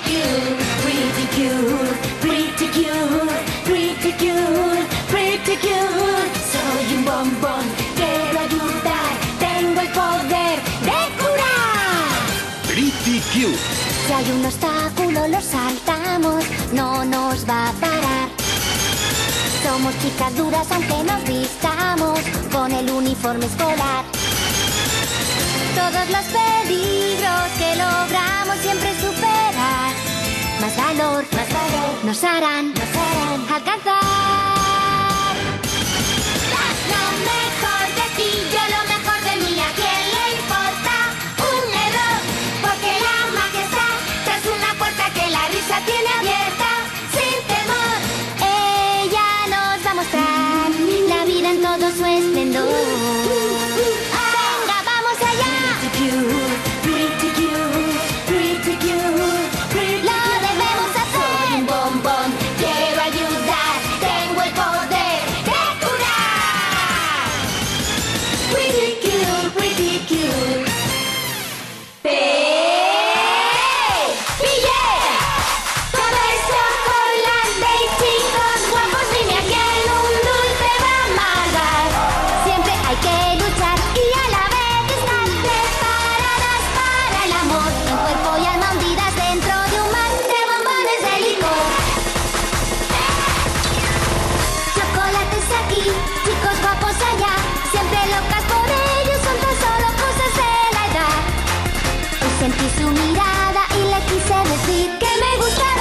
cute, pretty cute, pretty cute, pretty cute, pretty cute. Soy un bombón, quiero ayudar, tengo el poder de curar. Pretty Cute. Si hay un obstáculo lo saltamos, no nos va a parar. Somos chicas duras aunque nos vistamos con el uniforme escolar. Todos los peligros que logramos siempre superar. Más valor nos harán alcanzar. Das lo mejor de ti, yo lo mejor de mí. ¿A quién le importa un error? Porque la magia está tras una puerta que la risa tiene abierta. Sin temor, ella nos va a mostrar la vida en todo su esplendor. Venga, vamos allá. Pretty cute, pretty cute, pretty lo debemos hacer. Soy un bombón, quiero ayudar, tengo el poder de curar. Pretty cute, pretty cute. ¡Pille! Todo es chocolate y chicos guapos, vine aquí en un dulce va a amargar. Siempre hay que luchar y a la vez estar preparadas para el amor. En cuerpo y alma hundidas dentro de un mar de bombones de licor. Chocolates aquí, chicos guapos allá, siempre locas por ellos, son tan solo cosas de la edad. Hoy sentí su mirada y le quise decir que me gustaba.